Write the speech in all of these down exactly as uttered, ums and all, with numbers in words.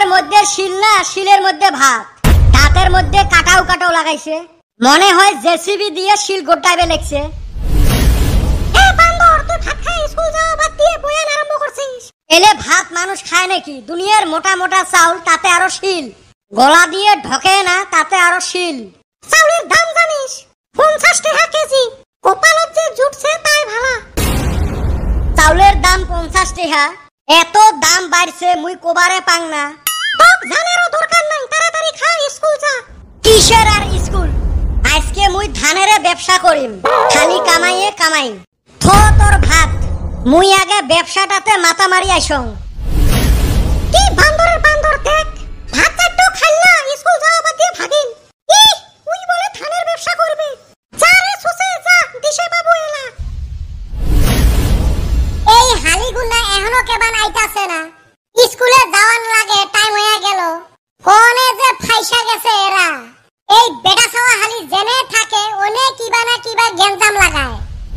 মুখের মধ্যে শিল না, শিলের মধ্যে ভাত, দাঁতের মধ্যে কাটাও কাটাও লাগাইছে, মনে হয় জেসিবি দিয়ে শিল গোটাইবে লেগছে। এ বান্দর, তুই ভাত খাই স্কুল যাওয়া বাদ দিয়ে বয়ান আরম্ভ করছিস? এলে ভাত মানুষ খায় নাকি? দুনিয়ার মোটা মোটা চাউল, তাতে আরো শিল, গলা দিয়ে ঢোকে না, তাতে আরো শিল। চাউলের দাম জানিস? পঞ্চাশ টাকা কেজি। কপালত যে জুটছে তাই ভালা। চাউলের দাম পঞ্চাশ টাকা, এত দাম বাড়ছে মুই কোবারে পাং না। তোক জানারও দরকার নাই, তাড়াতাড়ি খা, স্কুল যা। কিসের আর স্কুল? আজকে মুই ধানের ব্যবসা করিম, খালি কামাইয়ে কামাই। থো তোর ভাত, মুই আগে ব্যবসাটাতে মাথা মারি আইসং। কি বান্দরের বান্দর দেখ, ভাত চাট্টো খাইলা, স্কুল যাওয়া বাদ দিয়ে ভাগিন। ই উই বলে ধানের ব্যবসা করবে। যা রে সুসে যা, দিশে বাবু এলা। এই হালি গুন্ডা এখনো কেবান আইতাছে না। স্কুলে যাওয়ান লাগে, টাইম হয়ে গেল। কোনে যে ফাইসা গেছে এরা। এই বেটা ছাওয়া হালি জেনে থাকে, ওনে কিবা না কিবা গেঞ্জাম লাগায়।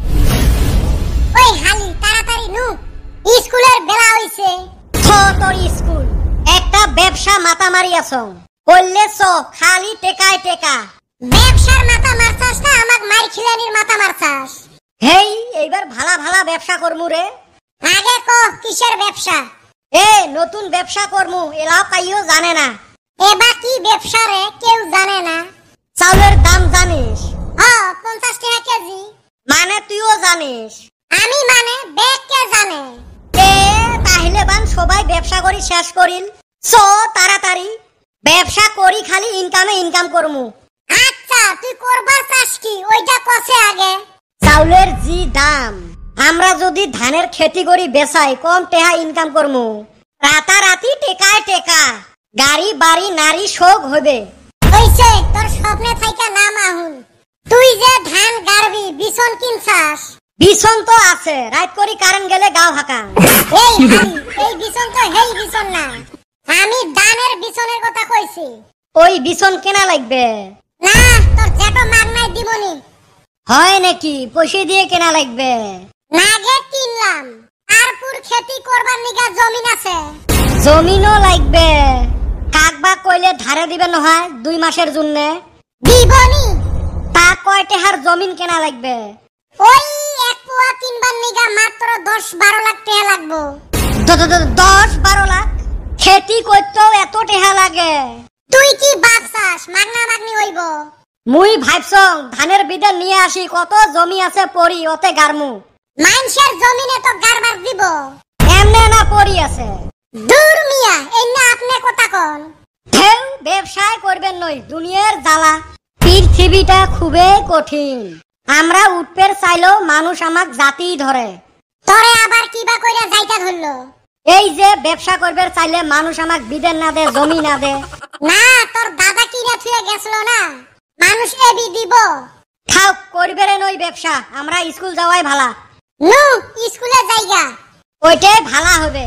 ওই হালি তাড়াতাড়ি নু, স্কুলের বেলা হইছে। থো তোর স্কুল, একটা ব্যবসা মাথা মারিয়াছ, কইলে চ খালি টেকায় টেকা। ব্যবসার মাথা মারছাস না আমাক মার খিলানির মাথা মারছাস? হেই এইবার ভালা ভালা ব্যবসা করমু রে। আগে ক কিসের ব্যবসা? এ নতুন ব্যবসা করমু, এলাও কাইও জানে না। এবা কি ব্যবসা রে, কেউ জানে না। চাউলের দাম জানিস? হ্যাঁ, পঞ্চাশ টাকা কেজি। মানে তুইও জানিস? আমি মানে বেগ কে জানে। এ তাহলে বান সবাই ব্যবসা করি শেষ করিল। চ তাড়াতাড়ি ব্যবসা করি, খালি ইনকামে ইনকাম করমু। আচ্ছা তুই করবার চাস কি ওইটা কসে আগে। চাউলের জি দাম, আমরা যদি ধানের খেতি করি বেচাই, কম টেহা ইনকাম করমু। রাতারাতি টেকায় টেকা, গাড়ি বাড়ি নারী শোক হবে। হইছে তোর স্বপ্নে থাইকা নাম আহুন। তুই যে ধান গাড়বি, বিছন কিনছাস? বিছন তো আছে, রাত করি কারেন্ট গেলে গাও হাকা। এই হালি, এই বিছন তো হেই বিছন না, আমি ধানের বিছনের কথা কইছি। ওই বিছন কেনা লাগবে না, তোর জেটো মাগনাই দিবনি। হয় নাকি? পয়সা দিয়ে কেনা লাগবে? নাগে কিনলাম, আরপুর খেতি করবার নিগা জমিন আছে। জমিনও লাগবে? কাকবা কইলে ধারে দিবে নহয় দুই মাসের জন্য? দিবনি। তা কয় টাকার জমিন কেনা লাগবে? ওই এক পোয়া কিনবার নিগা মাত্র দশ বারো লাখ টাকা লাগবো। দশ বারো লাখ? খেতি করতেও এত টাকা লাগে? তুই কি ভাবছাস মাগনা মাগনি হইব? মুই ভাবছং ধানের বিদে নিয়ে আসি, কত জমি আছে পড়ি, ওতে গারমু। মানুষের জমিনে তো গারবার দিব? এমনে না পড়ি আছে। দূর মিয়া, এই না আপনি কথা কন। ঢেউ ব্যবসায় করবেন নই, দুনিয়ার জ্বালা। পৃথিবীটা খুবই কঠিন, আমরা উঠপের চাইলেও মানুষ আমাক জাতি ধরে। তরে আবার কিবা কইরা যাইতা ধরলো? এই যে ব্যবসা করবে চাইলে মানুষ আমাক বিদেন না দে, জমি না দে। না তোর দাদা কিনা থুয়ে গেছিল না, মানুষ এবি দিব। খাও করবে রে নই ব্যবসা, আমরা স্কুল যাওয়াই ভালা। নু স্কুলে যাইগা, ওইটাই ভালা হবে।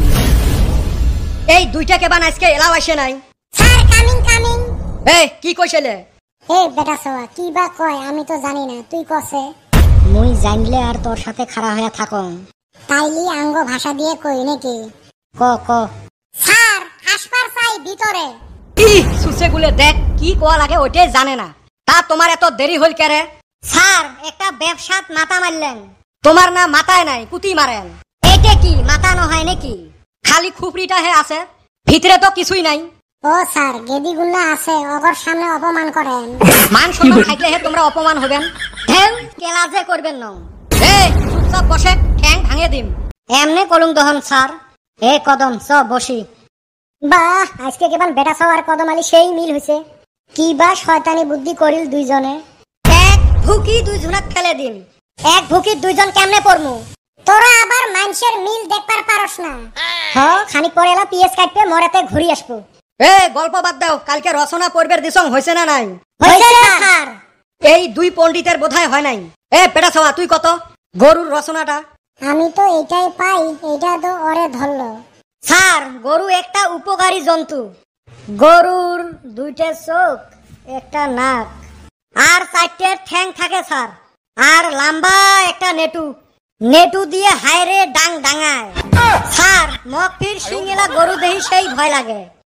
এই দুইটা কেবান আজকে এলাও আসে নাই। Sir coming coming. এই কি কইছিলে? এই বেটা সওয়া কি বা কয় আমি তো জানি না, তুই কসে। মুই জানলে আর তোর সাথে খাড়া হয়ে থাকং। তাইলি আঙ্গ ভাষা দিয়ে কই নাকি? ক ক। স্যার আসপার চাই ভিতরে। ই সুসে গুলে দেখ কি কোয়া লাগে ওইটাই জানে না। তা তোমার এত দেরি হল কেরে? স্যার একটা ব্যবসাত মাথা মারলেন। তোমার না মাথায় নাই, কুতি মারেন। এইটা কি মাথা নহয় নাকি? খালি খুপড়িটা হে আছে, ভিতরে তো কিছুই নাই। ও স্যার গেদি গুন্না আছে, অগর সামনে অপমান করেন। মান সম্মান থাকলে হে তোমরা অপমান হবেন। ঢেউ কেলা যে করবেন না। এই চুপচাপ বসে, ঠ্যাং ভাঙে দিম। এমনে কলুম দহন স্যার। এ কদম চ বসি। বাহ আজকে কেবল বেটা সবার কদম আলী সেই মিল হইছে। কি বা শয়তানি বুদ্ধি করিল দুইজনে। এক ভুকি দুইজনক ফেলে দিম। এক ভুকি দুইজন কেমনে পড়মু? তোরা আবার মানুষের মিল দেখবার পারস না। হ খানিক পরে এলা পিএস কাটবে, মরেতে ঘুরি আসবো। এ গল্প বাদ দাও, কালকে রচনা পড়বের দিছং হইছে না নাই? হইছে স্যার। এই দুই পণ্ডিতের বোধহয় হয় নাই। এ পেটা ছাওয়া তুই কত গরুর রচনাটা? আমি তো এটাই পাই, এটা তো ওরে ধরলো। স্যার গরু একটা উপকারী জন্তু। গরুর দুইটা চোখ, একটা নাক, আর চারটে ঠ্যাং থাকে স্যার, আর লম্বা একটা নেটু। নেটু দিয়ে হায়রে ডাং ডাঙায়। স্যার মগ ফির সিংলা গরু দেহি সেই ভয় লাগে।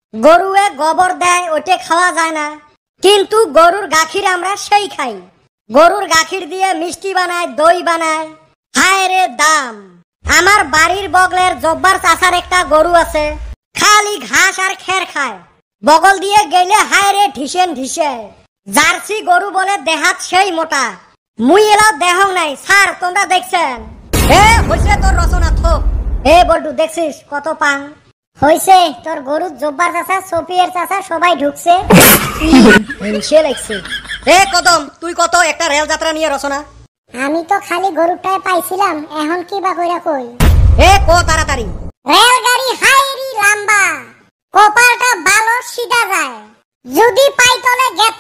গরুয়ে গোবর দেয় ওইটা খাওয়া যায় না, কিন্তু গরুর গাখির আমরা সেই খাই। গরুর গাখির দিয়ে মিষ্টি বানায়, দই বানায়। হায় রে দাম! আমার বাড়ির বগলের জব্বার চাচার একটা গরু আছে, খালি ঘাস আর খের খায়। বগল দিয়ে গেলে হায় রে ঢিসেন ঢিসে। জার্সি গরু বলে দেহাত সেই মোটা। মুই এলাও দেহ নাই স্যার, তোমরা দেখছেন? এ হইছে তোর রচনা থোক। এ বল্টু দেখছিস কত পাং হইছে? তোর গরুর জব্বার চাচা, সফিয়ের চাচা সবাই ঢুকছে। হিংসে লাগছে। এ কদম, তুই কত একটা রেল যাত্রা নিয়ে রচনা? আমি তো খালি গরুটাই পাইছিলাম, এখন কি বা কইরা কই। এ কো তাড়াতাড়ি। রেলগাড়ি হাইরি লম্বা, কপালটা ভালো সিধা যায়। যদি পাইতলে গেত,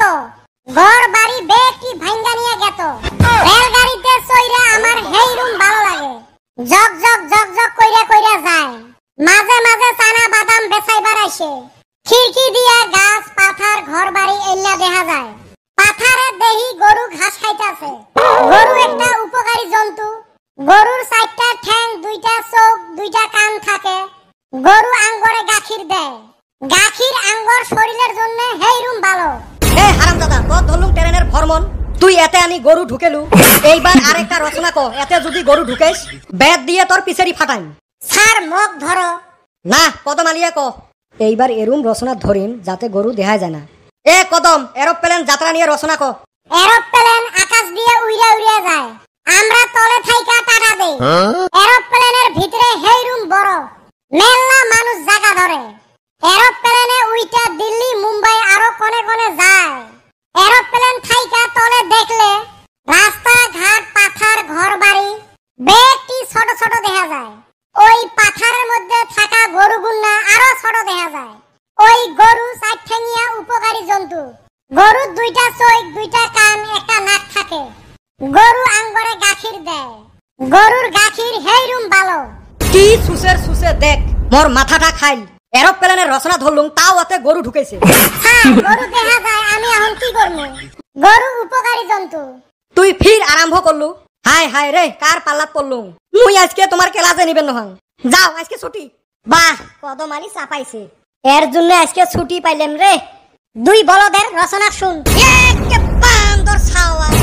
ঘর বাড়ি বেটি ভাঙ্গা নিয়ে গেত। রেলগাড়িতে চইরা আমার হেই রুম ভালো লাগে। জগ জগ জগ জগ কইরা কইরা যায়। মাঝে মাঝে চানা বাদাম বেচাইবার আইসে। খিড়কি দিয়া গাছ পাথার ঘর বাড়ি এল্লা দেখা যায়। পাথারে দেহি গরু ঘাস খাইতাছে। গরু একটা উপকারী জন্তু। গরুর চারটা ঠ্যাং, দুইটা চোখ, দুইটা কান থাকে। গরু আঙ্গরে গাখির দেয়। গাখির আঙ্গর শরীরের জন্য হেই রুম ভালো। এ হারামজাদা, তোর ধরলুম ট্রেনের ভ্রমণ, তুই এতে আনি গরু ঢুকেলু। এইবার আরেকটা রচনা ক, এতে যদি গরু ঢুকেস ব্যাট দিয়ে তোর পিছেরি ফাটাইম। স্যার মুখ ধরো। না কদম আলিয়া ক। এইবার এরুম রচনা ধরিম যাতে গরু দেখা যায় না। এ কদম, এরোপ্লেন যাত্রা নিয়ে রচনা ক। এরোপ্লেন আকাশ দিয়ে উইরা উইরা যায়, আমরা তলে থাইকা টাটা দেই। এরোপ্লেনের ভিতরে হেই রুম বড়, মেলা মানুষ জায়গা ধরে। এরোপ্লেনে উইটা দিল্লি, মুম্বাই আরো কোনে কোনে যায়। এরোপ্লেন থাইকা তলে দেখলে রাস্তা ঘাট, পাথার, ঘর বাড়ি বেটি ছোট ছোট দেখা যায়। ওই পাথারের মধ্যে থাকা গরুগুন্না আরো ছোট দেখা যায়। ওই গরু চারঠেঙিয়া উপকারী জন্তু। গরুর দুইটা চোখ, দুইটা কান, একটা নাক থাকে। গরু আঙ্গরে গাখির দেয়। গরুর গাখির হেই রুম ভালো। কি সুসের সুসে দেখ, মোর মাথাটা খাইল। এরোপ্লেনের রচনা ধরলুম, তাও ওতে গরু ঢুকেছে। হ্যাঁ, গরু দেখা যায়, আমি এখন কি করবো? গরু উপকারী জন্তু। তুই ফির আরম্ভ করলু। হায় হায় রে, কার পাল্লাত পড়লুম। মুই আজকে তোমার ক্লাসে নিবেন নহয়। যাও আজকে ছুটি। বাহ, কদম আলী চাপাইছে। এর জন্য আজকে ছুটি পাইলাম রে। দুই বলদের রচনা শুন। এক বান্দর ছাওয়া